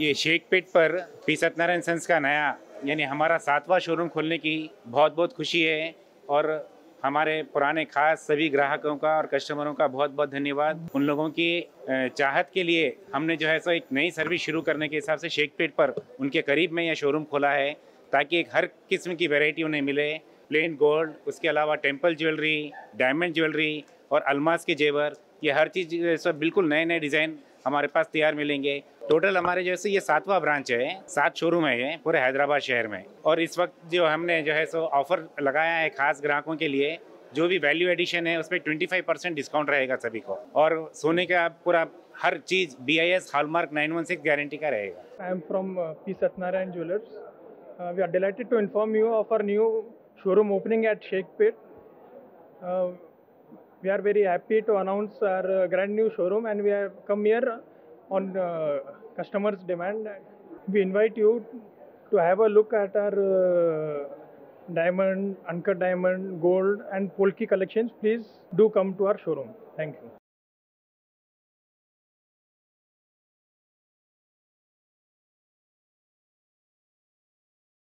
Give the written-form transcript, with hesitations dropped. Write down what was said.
ये शेखपेट पर P Satyanarayan sons का नया यानी हमारा 7वां शोरूम खोलने की बहुत बहुत खुशी है और हमारे पुराने खास सभी ग्राहकों का और कस्टमरों का बहुत बहुत धन्यवाद। उन लोगों की चाहत के लिए हमने जो है सो एक नई सर्विस शुरू करने के हिसाब से शेखपेट पर उनके करीब में यह शोरूम खोला है ताकि एक हर किस्म की वैरायटी उन्हें मिले। प्लेन गोल्ड, उसके अलावा टेम्पल ज्वेलरी, डायमंड ज्वेलरी और अलमास के जेवर, ये हर चीज़ सब बिल्कुल नए नए डिज़ाइन हमारे पास तैयार मिलेंगे। टोटल हमारे जैसे ये 7वां ब्रांच है, 7 शोरूम है ये पूरे हैदराबाद शहर में। और इस वक्त जो हमने जो है सो ऑफर लगाया है खास ग्राहकों के लिए, जो भी वैल्यू एडिशन है उसमें 25% डिस्काउंट रहेगा सभी को। और सोने का पूरा हर चीज़ BIS हॉलमार्क 916 गारंटी का रहेगा। I am from P. Satnarayan Jewelers. We are delighted to inform you of our new showroom opening at Shekhpet. We are very happy to announce our grand new showroom, and we have come here on customers' demand. We invite you to have a look at our diamond, uncut diamond, gold and polki collections. Please do come to our showroom. Thank you.